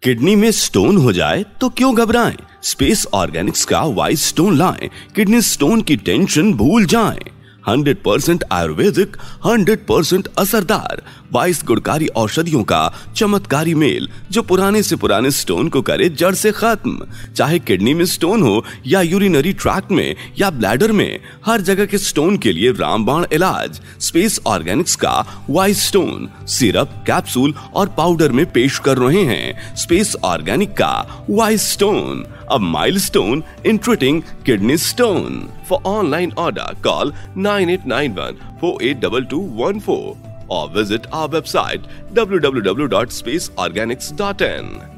Kidney में stone हो जाए तो क्यों घबराएं? स्पेस ऑर्गेनिक्स का वाइस स्टोन लाएं, किडनी स्टोन की टेंशन भूल जाएं। 100% आयुर्वेदिक, 100% असरदार, 22 गुणकारी औषधियों का चमत्कारी मेल जो पुराने से पुराने स्टोन को करे जड़ से खत्म। चाहे किडनी में स्टोन हो या यूरिनरी ट्रैक्ट में या ब्लैडर में, हर जगह के स्टोन के लिए रामबाण इलाज। स्पेस ऑर्गेनिक्स का वाइस स्टोन सिरप, कैप्सूल और पाउडर में पेश कर रहे हैं। स्पेस ऑर्गेनिक का Vice Stone, a milestone in treating kidney stone. For online order, call 9891 482214 or visit our website www.spaceorganics.in.